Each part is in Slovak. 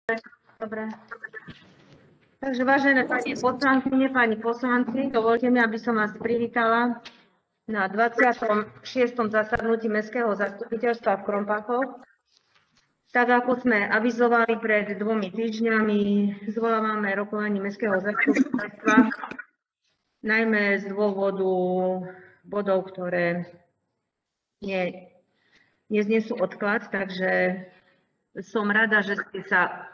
Dobre. Takže vážené pani poslankyne, pani poslanci, dovolte mi, aby som vás privítala na 26. zasadnutí Mestského zastupiteľstva v Krompachoch. Tak ako sme avizovali pred 2 týždňami, zvolávame rokovanie Mestského zastupiteľstva, najmä z dôvodu bodov, ktoré neznesú odklad, takže som rada, že ste sa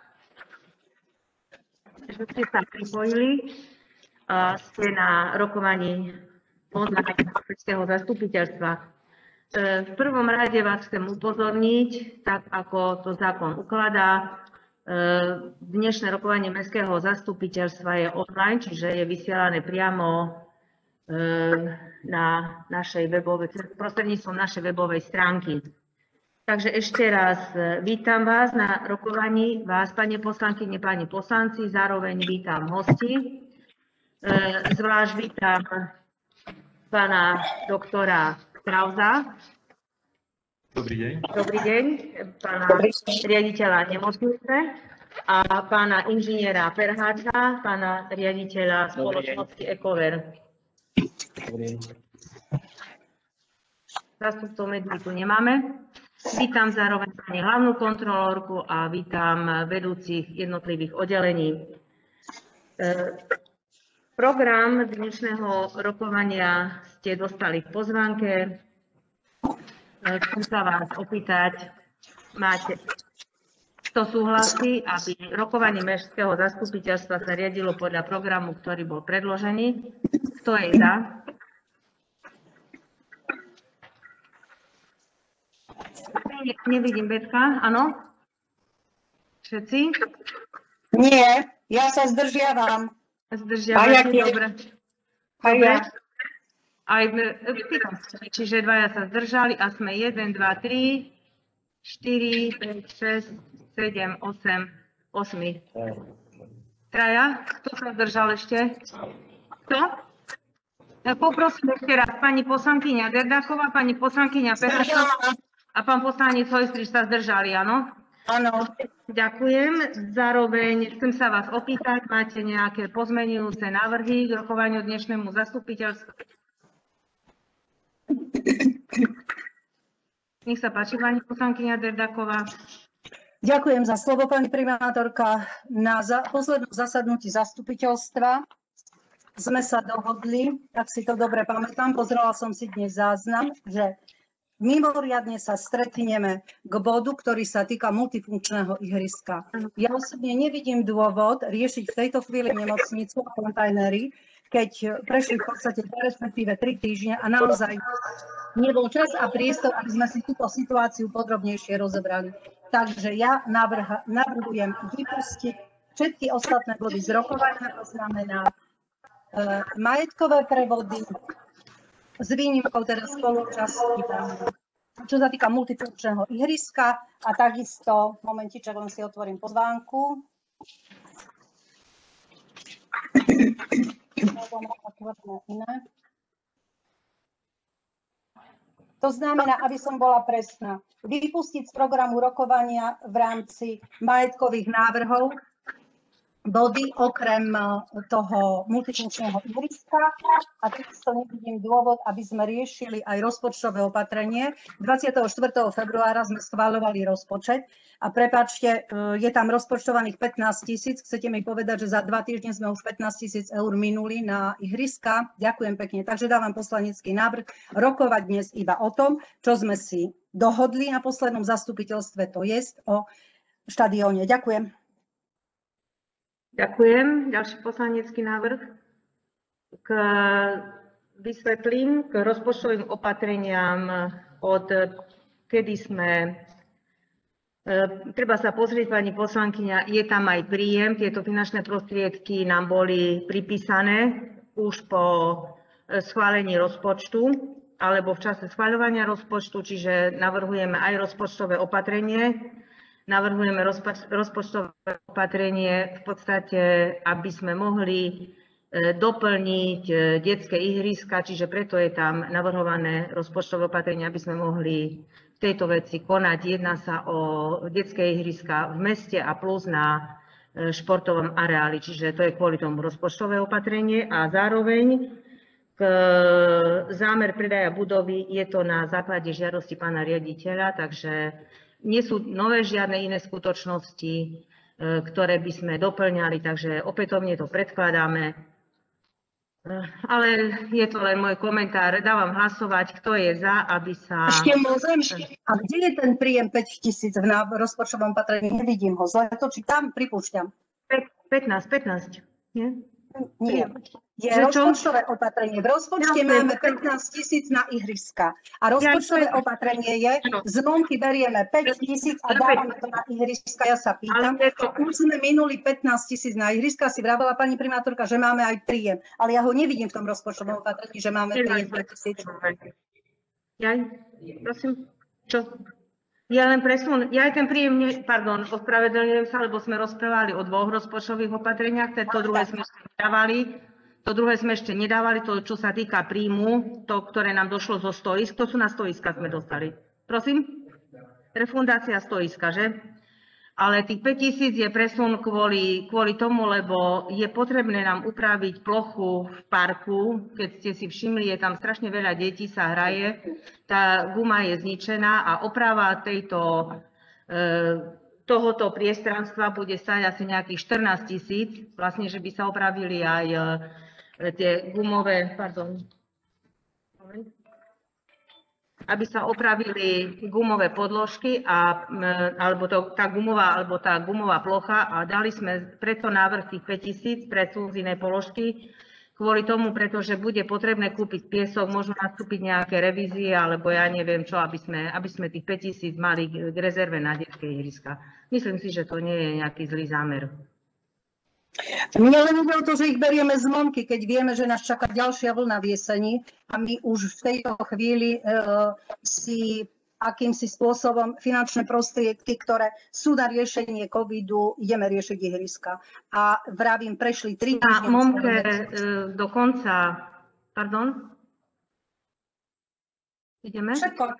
pripojili a ste na rokovaní Mestského zastupiteľstva. V prvom rade vás chcem upozorniť, tak ako to zákon ukladá, dnešné rokovanie Mestského zastupiteľstva je online, čiže je vysielané priamo na našej webovej, prostredníctvom našej webovej stránky. Takže ešte raz vítam vás na rokovaní, vás, pani poslankyne, pani poslanci, zároveň vítam hostí. Zvlášť vítam pána doktora Krausa. Dobrý deň. Dobrý deň, pána riaditeľa nemocnice a pána inžiniera Perháča, pána riaditeľa spoločnosti Ekover. Dobrý deň. Zástupcov médií tu nemáme. Vítam zároveň pani hlavnú kontrolórku a vítam vedúcich jednotlivých oddelení. Program dnešného rokovania ste dostali v pozvánke. Chcem sa vás opýtať, kto súhlasí, aby rokovanie Mestského zastupiteľstva sa riadilo podľa programu, ktorý bol predložený. Kto je za? Nevidím Betka, áno? Všetci? Nie, ja sa zdržiavam. Zdržiavate, dobre. A ja. Čiže dvaja sa zdržali a sme 1, 2, 3, 4, 5, 6, 7, 8, 8. Traja? Kto sa zdržal ešte? Kto? Poprosím ešte raz, pani poslankyňa Derdáková, pani poslankyňa Perháčová a pán poslanec Hojstrič sa zdržali, áno? Áno. Ďakujem. Zároveň chcem sa vás opýtať, máte nejaké pozmenujúce návrhy k rokovaniu dnešnému zastupiteľstvu? Nech sa páči, pani poslankyňa Derdáková. Ďakujem za slovo, pani primátorka. Na poslednom zasadnutí zastupiteľstva sme sa dohodli, ak si to dobre pamätám, pozrela som si dnes záznam, že mimoriadne sa stretneme k bodu, ktorý sa týka multifunkčného ihriska. Ja osobne nevidím dôvod riešiť v tejto chvíli nemocnicu a kontajnery, keď prešli v podstate respektíve 3 týždne a naozaj nebol čas a priestor, aby sme si túto situáciu podrobnejšie rozebrali. Takže ja navrhujem vypustiť všetky ostatné body z rokovania, to znamená majetkové prevody, s výnimkou teda spoluúčasti, čo sa týka multifunkčného ihriska a takisto, momentiček, len si otvorím pozvánku. To znamená, aby som bola presná, vypustiť z programu rokovania v rámci majetkových návrhov body okrem toho multifunkčného ihriska a takisto nevidím dôvod, aby sme riešili aj rozpočtové opatrenie. 24. februára sme schváľovali rozpočet a prepáčte, je tam rozpočtovaných 15 000. Chcete mi povedať, že za 2 týždne sme už 15 000 eur minuli na ihriska? Ďakujem pekne. Takže dávam poslanecký návrh rokovať dnes iba o tom, čo sme si dohodli na poslednom zastupiteľstve, to jest o štadióne. Ďakujem. Ďakujem. Ďalší poslanecký návrh. Vysvetlím k rozpočtovým opatreniam, od kedy sme... Treba sa pozrieť, pani poslankyňa, je tam aj príjem. Tieto finančné prostriedky nám boli pripísané už po schválení rozpočtu alebo v čase schvaľovania rozpočtu, čiže navrhujeme aj rozpočtové opatrenie. Navrhujeme rozpočtové opatrenie v podstate, aby sme mohli doplniť detské ihriska, čiže preto je tam navrhované rozpočtové opatrenie, aby sme mohli v tejto veci konať. Jedná sa o detské ihriska v meste a plus na športovom areáli, čiže to je kvôli tomu rozpočtové opatrenie a zároveň zámer predaja budovy je to na základe žiadosti pána riaditeľa, takže nie sú nové žiadne iné skutočnosti, ktoré by sme doplňali, takže opätovne to predkladáme. Ale je to len môj komentár. Dávam hlasovať, kto je za, aby sa... Ešte môžem? A kde je ten príjem 5 000 v rozpočtovom opatrení? Nevidím ho. Zle to čítam, pripúšťam. 15, nie? Nie. Je Že čo? rozpočtové opatrenie. V rozpočte máme 15 000 na ihriska. A rozpočtové opatrenie je, z MOMky berieme 5 000 a dávame to na ihriska. Ja sa pýtam, už sme minuli 15 000 na ihriska, si vravela pani primátorka, že máme aj príjem. Ale ja ho nevidím v tom rozpočtovom opatrení, že máme príjem 5 000. Jaj, prosím, čo? Ja len presun, ja aj ten príjem, ospravedlňujem sa, lebo sme rozprávali o 2 rozpočtových opatreniach, to druhé sme ešte nedávali, to čo sa týka príjmu, to, ktoré nám došlo zo stoisk, to sú na stoiska sme dostali. Prosím? Refundácia stoiska, že? Ale tých 5 000 je presun kvôli tomu, lebo je potrebné nám upraviť plochu v parku. Keď ste si všimli, je tam strašne veľa detí, sa hraje. Tá guma je zničená a oprava tohoto priestranstva bude stáť asi nejakých 14 000. Vlastne, že by sa opravili aj tie gumové, aby sa opravili gumové podložky alebo tá gumová plocha a dali sme preto návrh tých 5 000 presun z inej položky kvôli tomu, pretože bude potrebné kúpiť piesok, možno nastúpiť nejaké revízie alebo ja neviem čo, aby sme tých 5 000 mali k rezerve na detské ihriska. Myslím si, že to nie je nejaký zlý zámer. Mne len ide o to, že ich berieme z MOMky, keď vieme, že nás čaká ďalšia vlna v jeseni a my už v tejto chvíli si akýmsi spôsobom finančné prostriedky, ktoré sú na riešenie covidu, ideme riešiť ihriska. A vravím, prešli 3 týždne. Na MOMke do konca, ideme? Všetko.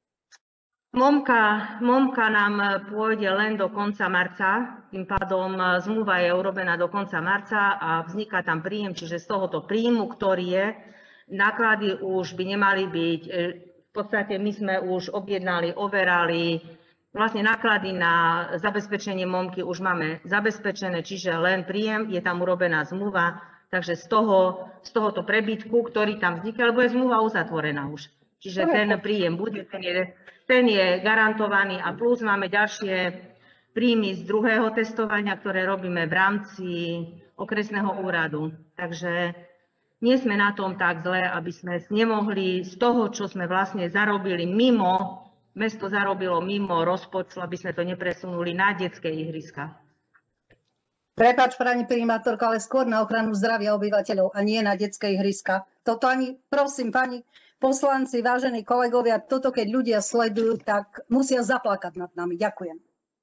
MOMka nám pôjde len do konca marca, tým pádom zmluva je urobená do konca marca a vzniká tam príjem, čiže z tohoto príjmu, ktorý je, náklady už by nemali byť, v podstate my sme už objednali, overali, vlastne náklady na zabezpečenie MOMky už máme zabezpečené, čiže len príjem, je tam urobená zmluva, takže z tohoto prebytku, ktorý tam vzniká, lebo je zmluva uzatvorená už. Čiže ten príjem bude, ten je garantovaný a plus máme ďalšie príjmy z druhého testovania, ktoré robíme v rámci okresného úradu. Takže nie sme na tom tak zle, aby sme nemohli z toho, čo sme vlastne zarobili mesto zarobilo mimo rozpočtu, aby sme to nepresunuli na detské ihriska. Prepáč, pani primátorka, ale skôr na ochranu zdravia obyvateľov a nie na detské ihriska. Toto ani, prosím, pani poslanci, vážení kolegovia, toto keď ľudia sledujú, tak musia zaplakať nad nami. Ďakujem.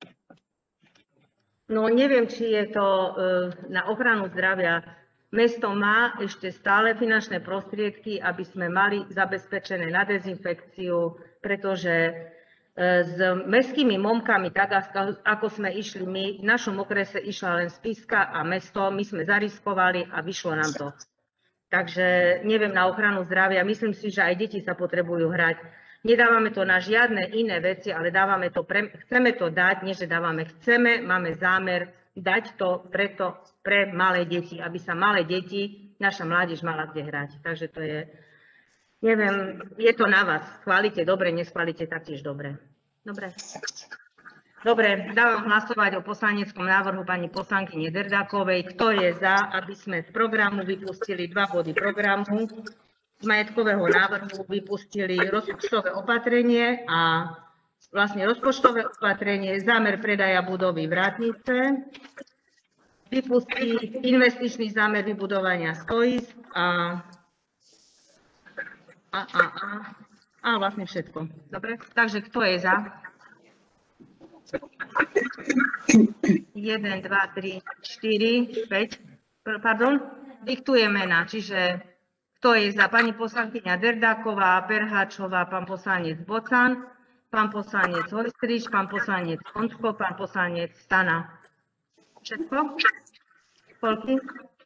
No neviem, či je to na ochranu zdravia. Mesto má ešte stále finančné prostriedky, aby sme mali zabezpečené na dezinfekciu, pretože s mestskými MOMkami, tak ako sme išli my, v našom okrese išla len Spišská a mesto, my sme zariskovali a vyšlo nám to. Takže neviem, na ochranu zdravia, myslím si, že aj deti sa potrebujú hrať. Nedávame to na žiadne iné veci, ale dávame to chceme to dať, nie že dávame, máme zámer dať to preto pre malé deti, aby sa malé deti, naša mládež mala kde hrať. Takže to je, neviem, je to na vás. Schválite dobre, neschválite taktiež dobre. Dobre, dávam hlasovať o poslaneckom návrhu pani poslankyne Derdákovej. Kto je za, aby sme z programu vypustili 2 body programu? Z majetkového návrhu vypustili rozpočtové opatrenie a vlastne rozpočtové opatrenie, zámer predaja budovy Vrátnice, vypustiť investičný zámer vybudovania stoisk a vlastne všetko. Dobre, takže kto je za? 1, 2, 3, 4, 5, pardon, diktujem mená, čiže kto je za? Pani poslankyňa Derdáková, Perháčová, pán poslanec Bocan, pán poslanec Hojstrič, pán poslanec Ondko, pán poslanec Stana. Všetko? Koľky?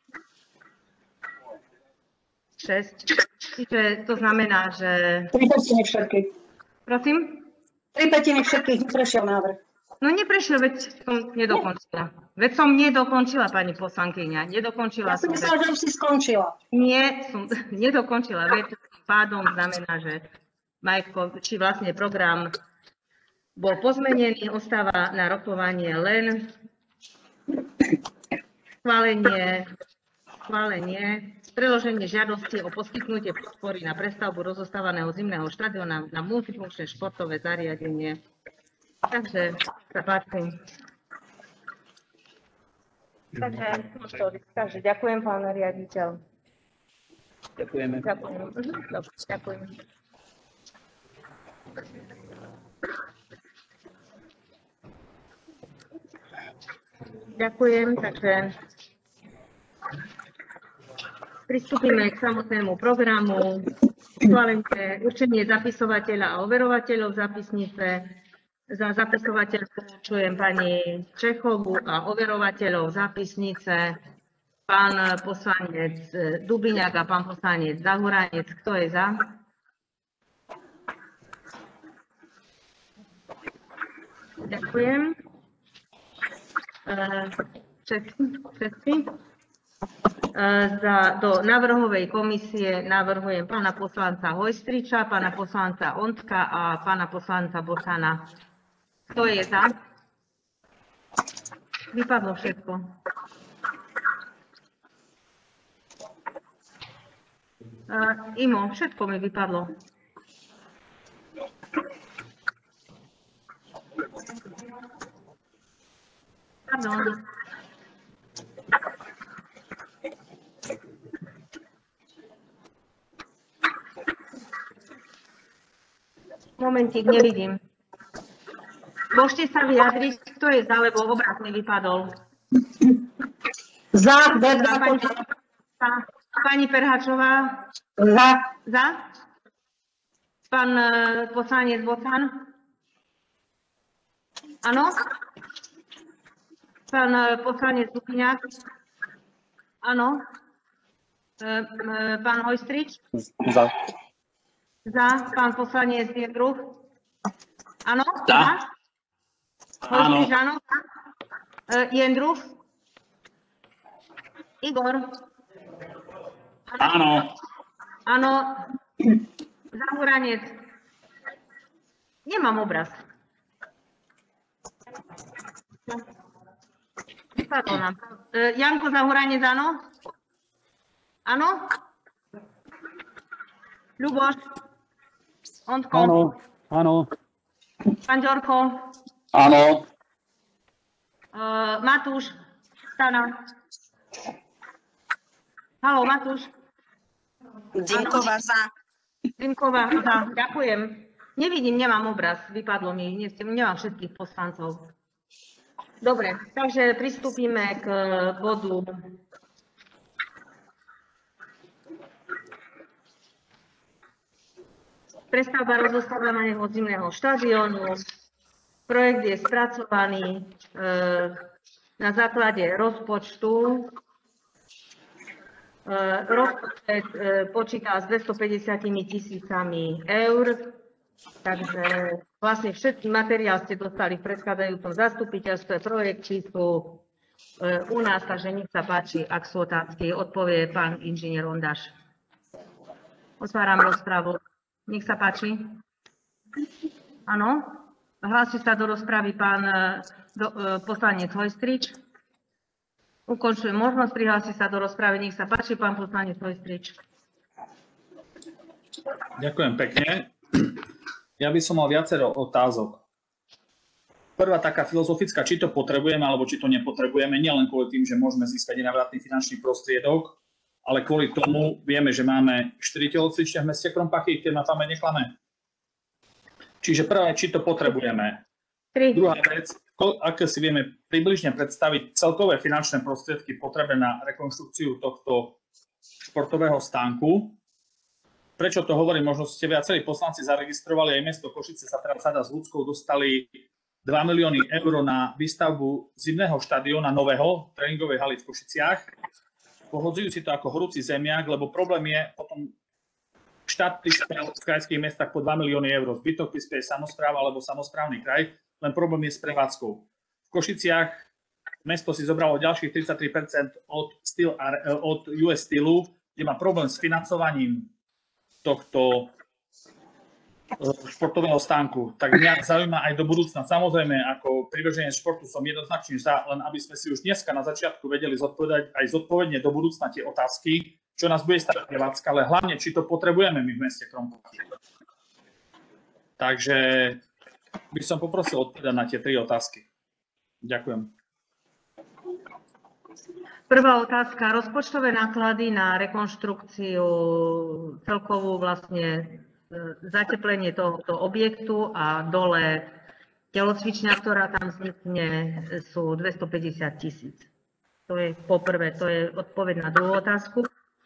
6. Čiže to znamená, že... 3/5 všetkých. Prosím? 3/5 všetkých neprešiel návrh. No neprešiel, veď som nedokončila. Veď som nedokončila, pani poslankyňa. Nedokončila Ja som som. myslela, že už si skončila. Nie, som nedokončila. Veď pádom znamená, že Majko, či vlastne program bol pozmenený, ostáva na rokovanie len schválenie, preloženie žiadosti o poskytnutie podpory na prestavbu rozostávaného zimného štadióna na multifunkčné športové zariadenie. Takže sa páči. Takže ďakujem, pán riaditeľ. Ďakujeme. Ďakujem. Dobre, ďakujem. Ďakujem, takže pristúpime k samotnému programu. Schválenie určenie zapisovateľa a overovateľov zápisnice. Za zapisovateľov čujem pani Čechovú a overovateľov zápisnice pán poslanec Dubiňák a pán poslanec Zahuranec. Kto je za? Ďakujem. Všetci. Do návrhovej komisie navrhujem pána poslanca Hojstriča, pána poslanca Ondka a pána poslanca Bosana. Kto je za? Vypadlo všetko. Imo, všetko mi vypadlo. Pardon. Momentík, nevidím. Môžete sa vyjadriť, kto je za, lebo obraz mi vypadol. Za, Pani Perhačová? Za. Za? Pán poslanec Bocan? Áno? Pán poslanec Dubiňák? Áno? Pán Hojstrič? Za. Za. Pán poslanec Diedruch? Áno? Za. Hojstrič, áno? Jendruch? Igor? Áno. Áno. Zahuranec? Nemám obraz. Vypadlo nám. Janko Zahuranec, áno? Áno? Ľuboš? Ondko? Áno. Áno. Pán Ďorko? Áno. Matúš? Stana? Haló, Matúš? Zimková za. Zimková za. Ďakujem. Nevidím, nemám obraz. Vypadlo mi. Nemám všetkých poslancov. Dobre, takže pristúpime k bodu prestavba rozostávania zimného štadiónu. Projekt je spracovaný na základe rozpočtu. Rozpočet počíta s 250 000 eur, takže vlastne všetky materiál ste dostali v predchádzajúcom zastupiteľstve. Projekty sú u nás, takže nech sa páči, ak sú otázky, odpovie pán inžinier Ondáš. Otváram rozpravu. Nech sa páči. Áno? Hlási sa do rozpravy pán poslanec Hojstrič. Ukončujem možnosť, prihlási sa do rozpravy. Nech sa páči, pán poslanec Hojstrič. Ďakujem pekne. Ja by som mal viacero otázok. Prvá taká filozofická, či to potrebujeme, alebo či to nepotrebujeme, nielen kvôli tým, že môžeme získať nenávratný finančný prostriedok, ale kvôli tomu vieme, že máme 4 telocvične v meste Krompachy, keď ma pamäť neklame. Čiže prvé, či to potrebujeme. 3. Druhá vec, aké si vieme približne predstaviť celkové finančné prostriedky potrebné na rekonštrukciu tohto športového stánku. Prečo to hovorím? Možno ste viacerí poslanci zaregistrovali, aj mesto Košice sa teraz sada s Ľudskou dostali 2 milióny eur na výstavbu zimného štadióna nového, tréningovej haly v Košiciach. Pohodzujú si to ako horúci zemiak, lebo problém je potom štát prispel v krajských mestách po 2 milióny eur. Zbytok prispieje samospráva alebo samosprávny kraj, len problém je s prevádzkou. V Košiciach mesto si zobralo ďalších 33% od US Steelu, kde má problém s financovaním tohto športového stánku. Tak mňa zaujíma aj do budúcna. Samozrejme, ako privrženie športu som jednoznačne za, len aby sme si už dneska na začiatku vedeli zodpovedať aj zodpovedne do budúcna tie otázky, čo nás bude stať prevádzka, ale hlavne, či to potrebujeme my v meste Krompachy. Takže by som poprosil odpovedať na tie 3 otázky. Ďakujem. Prvá otázka. Rozpočtové náklady na rekonštrukciu celkovú vlastne zateplenie tohoto objektu a dole telocvičňa, ktorá tam vznikne, sú 250 000. To je poprvé, to je odpoveď na druhú otázku.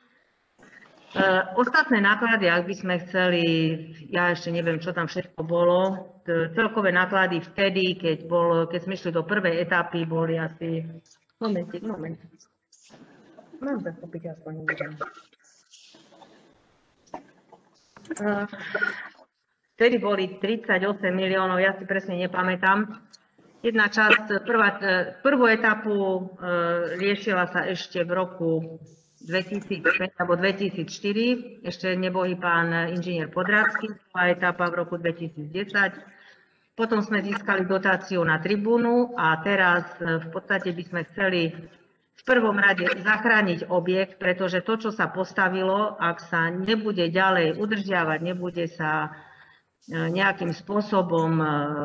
Ostatné náklady, ak by sme chceli, ja ešte neviem, čo tam všetko bolo, celkové náklady vtedy, keď sme išli do prvej etapy, boli asi... Moment. Mám zakopiť aspoň neviem. Vtedy boli 38 miliónov, ja si presne nepamätám. Jedna časť, prvú etapu riešila sa ešte v roku 2005 alebo 2004, ešte nebohý pán inžinier Podrácky, prvá etapa v roku 2010. Potom sme získali dotáciu na tribúnu a teraz v podstate by sme chceli v prvom rade zachrániť objekt, pretože to, čo sa postavilo, ak sa nebude ďalej udržiavať, nebude sa nejakým spôsobom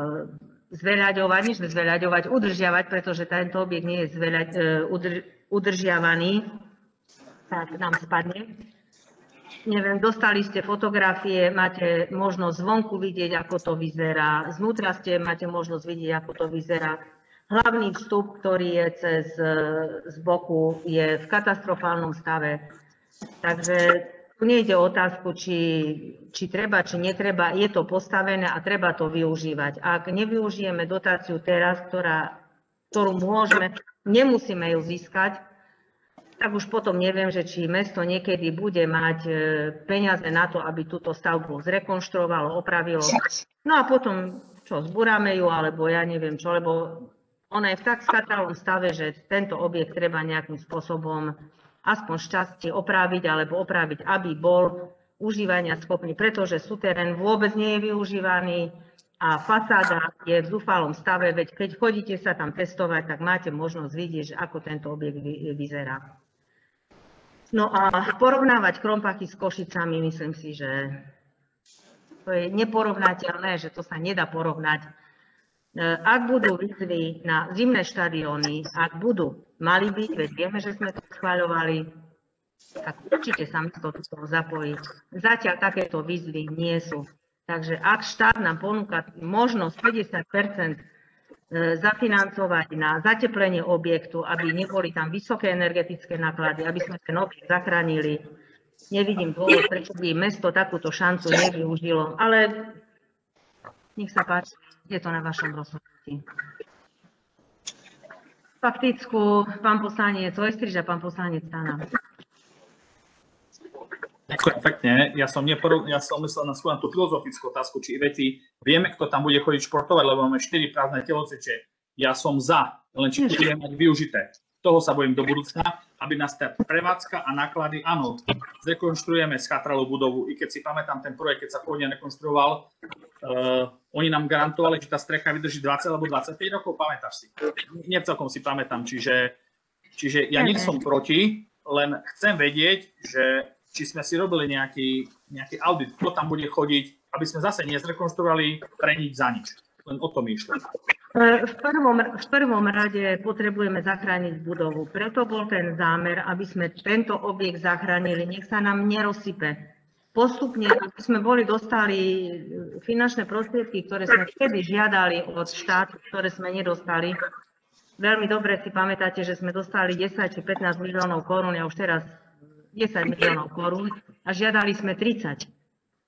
udržiavať, pretože tento objekt nie je udržiavaný, tak nám spadne. Neviem, dostali ste fotografie, máte možnosť zvonku vidieť, ako to vyzerá, znútra máte možnosť vidieť, ako to vyzerá. Hlavný vstup, ktorý je z boku, je v katastrofálnom stave. Takže tu nejde o otázku, či treba, či netreba. Je to postavené a treba to využívať. Ak nevyužijeme dotáciu teraz, ktorú nemusíme ju získať, tak už potom neviem, že či mesto niekedy bude mať peniaze na to, aby túto stavbu zrekonštruovalo, opravilo. No a potom, zburáme ju, alebo ja neviem čo, lebo ona je v tak skatralom stave, že tento objekt treba nejakým spôsobom aspoň šťastie opraviť, alebo opraviť, aby bol užívania schopný, pretože súterén vôbec nie je využívaný a fasáda je v zúfalom stave, veď keď chodíte sa tam testovať, tak máte možnosť vidieť, že ako tento objekt vyzerá. No a porovnávať Krompachy s Košicami, myslím si, že to je neporovnateľné, že to sa nedá porovnať. Ak budú výzvy na zimné štadióny, ak mali byť, veď vieme, že sme to schvaľovali, tak určite sa mesto do toho zapojí. Zatiaľ takéto výzvy nie sú. Takže ak štát nám ponúka možnosť 50% zafinancovať na zateplenie objektu, aby neboli tam vysoké energetické náklady, aby sme ten objekt zachránili, nevidím dôvod, prečo by mesto takúto šancu nevyužilo, ale nech sa páči. Je to na vašom rozhodnutí. Faktickú pán poslanec Ojstriž a pán poslanec Tana. Ďakujem pekne. Ja som myslel na skôr na tú filozofickú otázku, či veci vieme, kto tam bude chodiť športovať, lebo máme 4 prázdne telocviče. Ja som za, len či budeme mať využité. Toho sa bojím do budúcna, aby nás tá prevádzka a náklady, áno, zrekonštruujeme schatralú budovu. I keď si pamätám ten projekt, keď sa pôvodne rekonštruoval, oni nám garantovali, že tá strecha vydrží 20 alebo 25 rokov, pamätáš si? Nie celkom si pamätám, čiže ja nie som proti, len chcem vedieť, že či sme si robili nejaký audit, kto tam bude chodiť, aby sme zase nezrekonštruovali pre nič za nič. Len o tom išlo. V prvom rade potrebujeme zachrániť budovu. Preto bol ten zámer, aby sme tento objekt zachránili. Nech sa nám nerozsype. Postupne, aby sme dostali finančné prostriedky, ktoré sme vtedy žiadali od štátu, ktoré sme nedostali. Veľmi dobre si pamätáte, že sme dostali 10 či 15 miliónov korún, ja už teraz 10 miliónov korún a žiadali sme 30.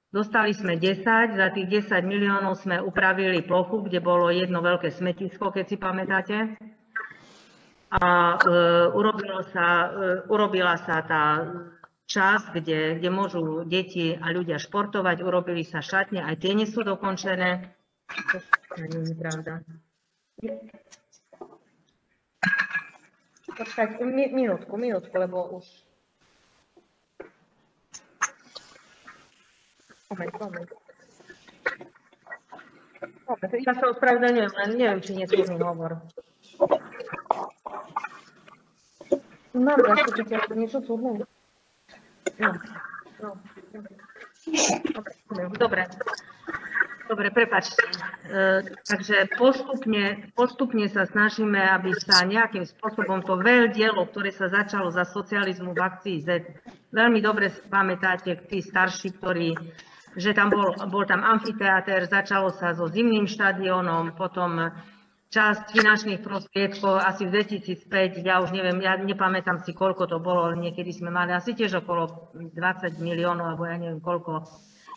Dostali sme 10, za tých 10 miliónov sme upravili plochu, kde bolo jedno veľké smetisko, keď si pamätáte. A urobila sa tá časť, kde môžu deti a ľudia športovať, urobili sa šatne, aj tie nie sú dokončené. To nie je pravda. Počkať, minútku, lebo už... Moment. Ja sa ospravedlňujem, len neviem, či nesúdny hovor. Mám zastupiteľ, niečo súdne? No. Dobre, prepáčte. Takže postupne sa snažíme, aby sa nejakým spôsobom to dielo, ktoré sa začalo za socializmu v akcii Z. Veľmi dobre si pamätáte, tí starší, že tam bol tam amfiteáter, začalo sa so zimným štadiónom, potom časť finančných prostriedkov asi v 2005, ja už neviem, ja nepamätám si, koľko to bolo, ale niekedy sme mali asi tiež okolo 20 miliónov, alebo ja neviem koľko.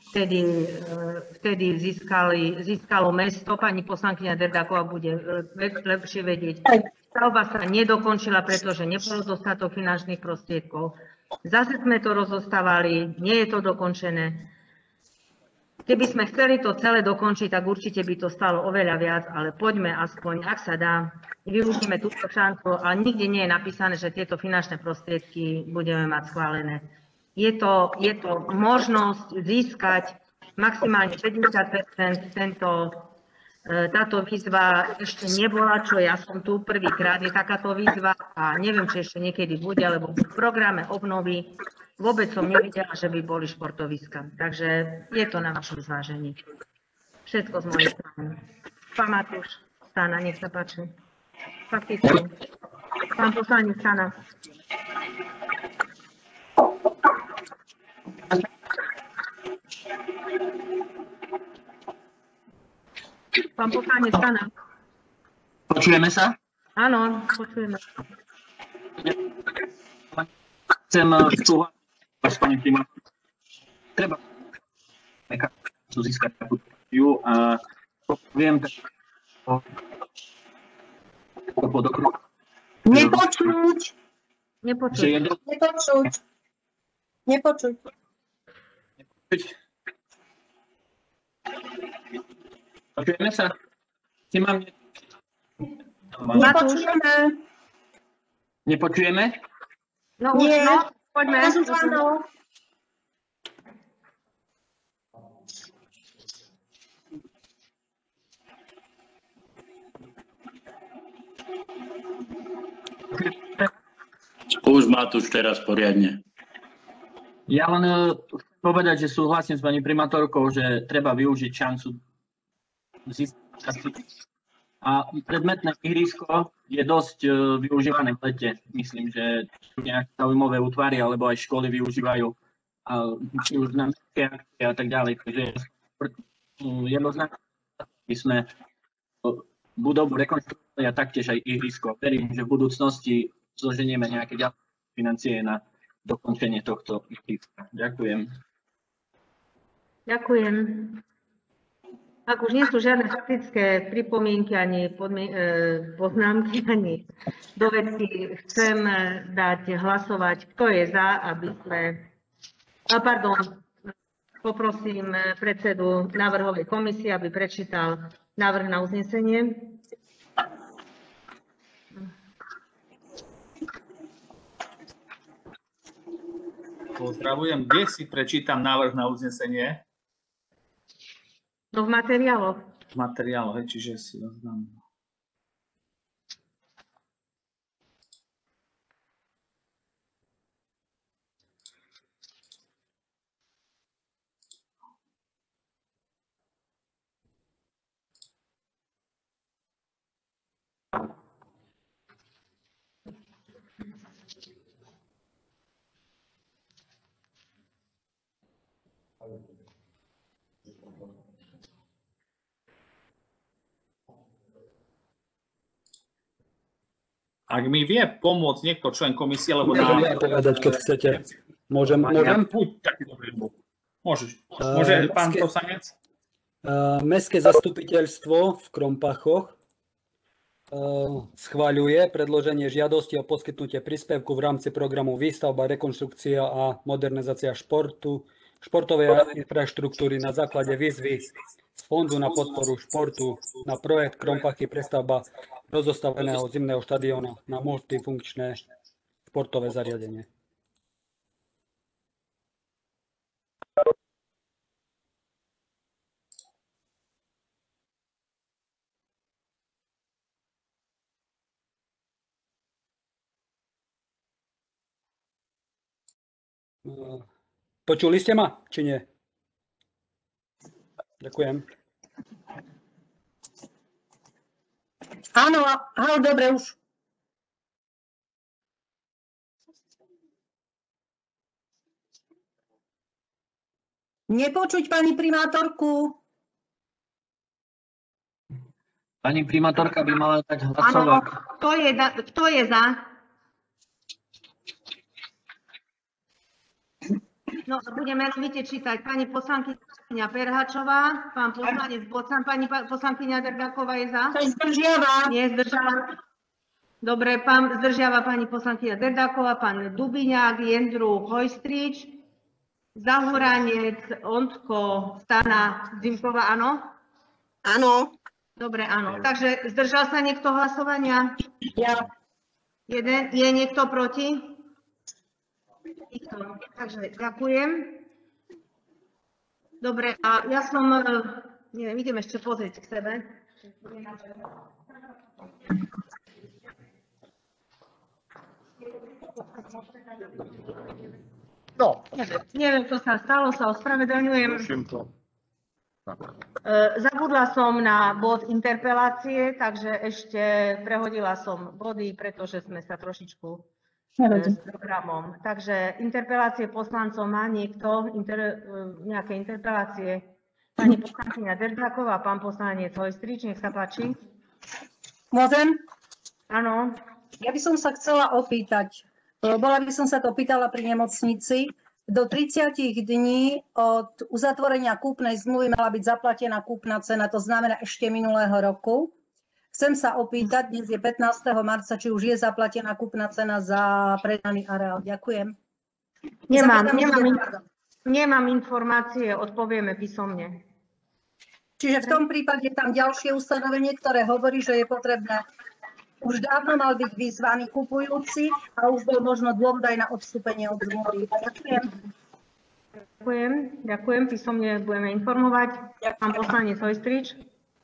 Vtedy získalo mesto, pani poslankyňa Derdáková bude lepšie vedieť. Stavba sa nedokončila, pretože nebolo dostatok finančných prostriedkov. Zase sme to rozostávali, nie je to dokončené. Keby sme chceli to celé dokončiť, tak určite by to stalo oveľa viac, ale poďme aspoň, ak sa dá, využíme túto šancu a nikde nie je napísané, že tieto finančné prostriedky budeme mať schválené. Je to možnosť získať maximálne 50%. Táto výzva ešte nebola, čo ja som tu prvýkrát, je takáto výzva a neviem, či ešte niekedy bude, lebo v programe obnovy vôbec som nevidela, že by boli športoviska. Takže je to na vašom zvážení. Všetko z mojej strany. Pán Matúš, Stana, nech sa páči. Fakticky. Pán poslanec Stana. Pán poslanec Stana. Počujeme sa? Áno, počujeme. Chcem súhlasiť s pani primátorkou. Treba získať takú stratégiu a viem, že pod okruh. Nepočuť. Počujeme sa? Nepočujeme. Nepočujeme? No už, Nie. poďme. Už Matúš teraz poriadne. Ja len chcem povedať, že súhlasím s pani primátorkou, že treba využiť šancu získať. A predmetné ihrisko je dosť využívané v lete. Myslím, že sú nejaké zaujímavé útvary alebo aj školy využívajú či už na mestské akcie a tak ďalej. Takže jednoznačne by sme budovu rekonštruovali a taktiež aj ihrisko. Verím, že v budúcnosti zoženieme nejaké ďalšie financie na dokončenie tohto ihriska. Ďakujem. Ďakujem. Ak už nie sú žiadne faktické pripomienky, ani poznámky, ani dovedky, chcem dať hlasovať, kto je za, aby sme... Poprosím predsedu návrhovej komisie, aby prečítal návrh na uznesenie. Pozdravujem. Kde si prečítam návrh na uznesenie? No v materiáloch. V materiáloch, čiže si ho znam. Ak mi vie pomôcť niekto člen komisie, lebo Môžem ja povedať, keď chcete. Môžem? Buď taký dobrý bol. Môžeš. Môže pán poslanec? Mestské zastupiteľstvo v Krompachoch schvaľuje predloženie žiadosti o poskytnutie príspevku v rámci programu Výstavba, rekonštrukcia a modernizácia športovej infraštruktúry na základe výzvy z Fondu na podporu športu na projekt Krompachy prestavba rozostaveného zimného štadióna na multifunkčné športové zariadenie. Počuli ste ma, či nie? Ďakujem. Áno, dobre už. Nepočuť pani primátorku. Pani primátorka by mala dať Áno, hlasovať. kto je za? No, budeme menovite čítať. Pani poslankyňa Perhačová, pán poslanec Bocan, pani poslankyňa Derdáková je za? Zdržiava. Nie, zdržala. Dobre, zdržiava pani poslankyňa Derdáková, pán Dubiňák, Jendru Hojstrič, Zahoranec, Ondko, Stana, Zimková, áno? Áno. Dobre, áno. Takže zdržal sa niekto hlasovania? Ja. Jeden. Je niekto proti? Takže ďakujem. Dobre, a ja som, neviem, idem ešte pozrieť k sebe. No, neviem, čo sa stalo, sa ospravedlňujem. Zabudla som na bod interpelácie, takže ešte prehodila som body, pretože sme sa trošičku s programom. Takže interpelácie poslancov, má niekto nejaké interpelácie? Pani poslankyňa Derdáková, pán poslanec Hojstrič, nech sa páči. Môžem? Áno. Ja by som sa chcela opýtať, bola by som sa to pýtala pri nemocnici, do 30 dní od uzatvorenia kúpnej zmluvy mala byť zaplatená kúpna cena, to znamená ešte minulého roku. Chcem sa opýtať, dnes je 15. marca, či už je zaplatená kúpna cena za predaný areál. Ďakujem. Nemám informácie, odpovieme písomne. Čiže v tom prípade tam ďalšie ustanovenie, ktoré hovorí, že je potrebné, už dávno mal byť vyzvaný kupujúci a už bol možno dôvod aj na odstúpenie od zmluvy. Ďakujem, písomne budeme informovať. Pán poslanec Hojstrič.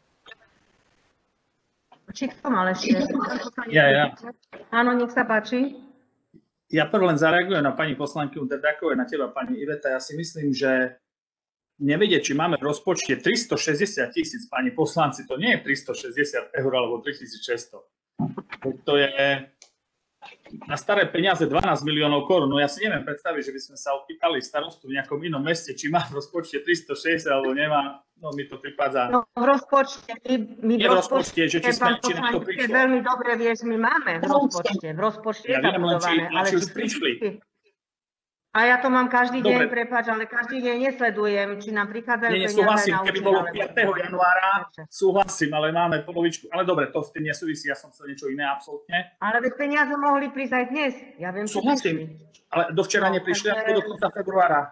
Či kto mal ešte? Ja. Áno, nech sa páči. Ja prv len zareagujem na pani poslankyňu Derdákovej, na teba, pani Iveta. Ja si myslím, že nevedieť, či máme v rozpočte 360 000, pani poslanci, to nie je 360 eur alebo 3600. To je na staré peniaze 12 miliónov korún. No ja si neviem predstaviť, že by sme sa opýtali starostu v nejakom inom meste, či má v rozpočte 360 alebo nemá. No mi to pripadá. No v rozpočte, v rozpočte, že či sme, či na to prišlo. Veľmi dobre vieš, my máme v rozpočte ja je viem, len či už prišli. A ja to mám každý deň, prepáč, ale každý deň nesledujem, či nám prichádzajú peniaze na účet. Súhlasím, keby bolo 5. januára, súhlasím, ale máme polovičku. Ale dobre, to s tým nesúvisí, ja som chcel niečo iné absolútne. Ale veď peniaze mohli prísť aj dnes. Ja viem, súhlasím, ale dovčera neprišli, ako do konca februára.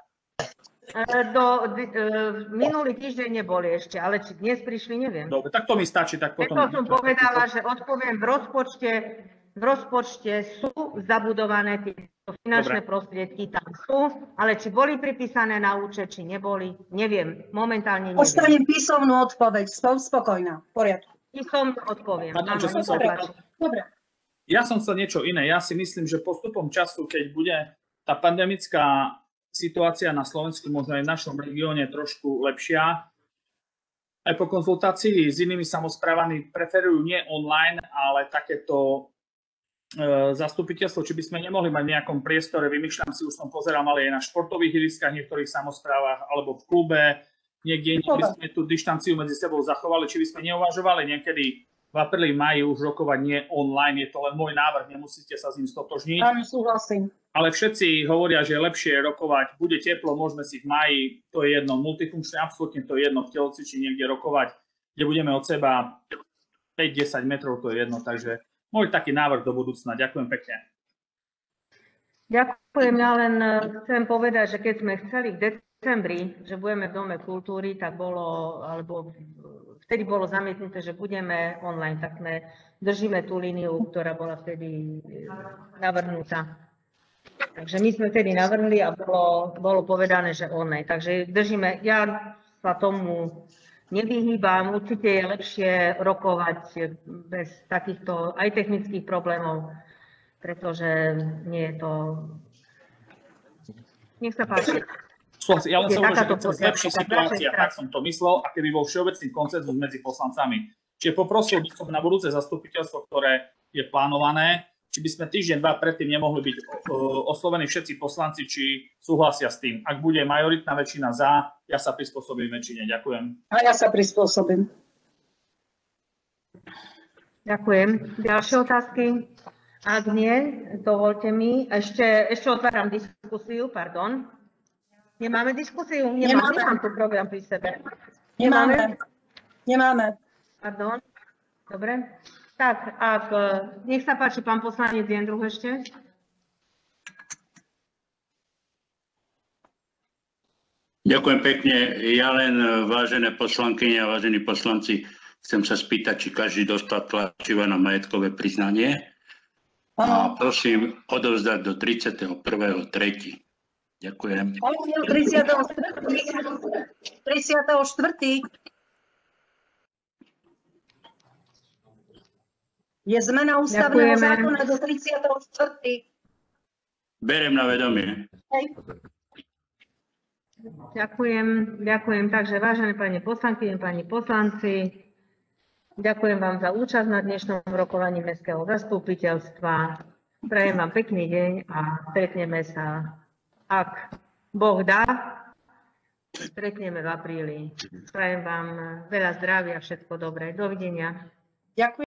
Minulý týždeň neboli ešte, ale či dnes prišli, neviem. Dobre, tak to mi stačí, tak potom. Preto som povedala, že odpoviem, v rozpočte sú zabudované tieto finančné prostriedky, tam sú, ale či boli pripísané na účet, či neboli, neviem. Momentálne neviem. Ostanem písomnú odpoveď, spokojná, v poriadku. Písomnú odpoviem. Dobre. Ja som chcel niečo iné. Ja si myslím, že postupom času, keď bude tá pandemická situácia na Slovensku, možno aj v našom regióne trošku lepšia, aj po konzultácii s inými samosprávami preferujú nie online, ale takéto zastupiteľstvo, či by sme nemohli mať v nejakom priestore, vymýšľam si, už som pozeral, ale aj na športových ihriskách v niektorých samosprávach, alebo v klube, niekde by sme tú dištanciu medzi sebou zachovali, či by sme neuvažovali niekedy v v apríli, maji už rokovať nie online, je to len môj návrh, nemusíte sa s ním stotožniť. Áno, súhlasím. Ale všetci hovoria, že je lepšie rokovať, bude teplo, môžeme si v maji, to je jedno, multifunkčne, absolútne to je jedno, v telocvični niekde rokovať, kde budeme od seba 5-10 metrov, to je jedno, takže môj taký návrh do budúcna. Ďakujem pekne. Ďakujem, ja len chcem povedať, že keď sme chceli v decembri, že budeme v Dome kultúry, tak bolo, alebo vtedy bolo zamietnuté, že budeme online, tak sme držíme tú líniu, ktorá bola vtedy navrhnutá. Takže my sme vtedy navrhli a bolo povedané, že online. Takže držíme, ja sa tomu nevyhýbam, určite je lepšie rokovať bez takýchto aj technických problémov, pretože nie je to... Nech sa páči. Ja len sa hovorím, že keď sa zlepší situácia, tak som to myslel, a keby bol všeobecný konsenzus medzi poslancami. Čiže poprosil by som na budúce zastupiteľstvo, ktoré je plánované, či by sme týždeň, dva predtým nemohli byť oslovení všetci poslanci, či súhlasia s tým. Ak bude majoritná väčšina za, ja sa prispôsobím väčšine. Ďakujem. A ja sa prispôsobím. Ďakujem. Ďalšie otázky? Ak nie, dovolte mi. Ešte otváram diskusiu, pardon. Nemáme diskusiu? Nemám tu program pri sebe. Nemáme. Pardon. Dobre. Tak, nech sa páči, pán poslanec Jendruch ešte. Ďakujem pekne. Ja len, vážené poslankyne a vážení poslanci, chcem sa spýtať, či každý dostal tlačivo na majetkové priznanie. A prosím odovzdať do 31.3. Ďakujem. 34. Je zmena ústavného zákona do 34. Berem na vedomie. Ďakujem. Takže vážené pani poslankyne, pani poslanci, ďakujem vám za účasť na dnešnom rokovaní Mestského zastupiteľstva. Prajem vám pekný deň a stretneme sa, ak Boh dá, stretneme v apríli. Prajem vám veľa zdravia a všetko dobré. Dovidenia. Ďakujem.